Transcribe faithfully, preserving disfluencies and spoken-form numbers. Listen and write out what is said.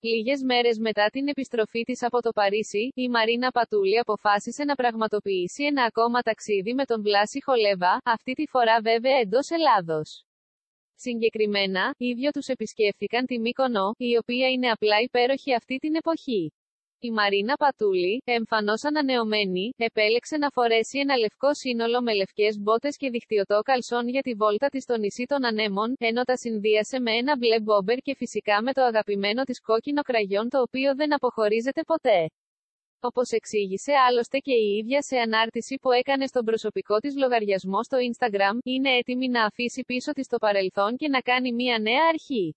Λίγες μέρες μετά την επιστροφή της από το Παρίσι, η Μαρίνα Πατούλη αποφάσισε να πραγματοποιήσει ένα ακόμα ταξίδι με τον Βλάση Χολέβα, αυτή τη φορά βέβαια εντός Ελλάδος. Συγκεκριμένα, οι ίδιο τους επισκέφθηκαν τη Μύκονο, η οποία είναι απλά υπέροχη αυτή την εποχή. Η Μαρίνα Πατούλη, εμφανώς ανανεωμένη, επέλεξε να φορέσει ένα λευκό σύνολο με λευκές μπότες και διχτυωτό καλσόν για τη βόλτα της στο νησί των Ανέμων, ενώ τα συνδύασε με ένα μπλε μπόμπερ και φυσικά με το αγαπημένο της κόκκινο κραγιόν, το οποίο δεν αποχωρίζεται ποτέ. Όπως εξήγησε άλλωστε και η ίδια σε ανάρτηση που έκανε στον προσωπικό της λογαριασμό στο Instagram, είναι έτοιμη να αφήσει πίσω της το παρελθόν και να κάνει μια νέα αρχή.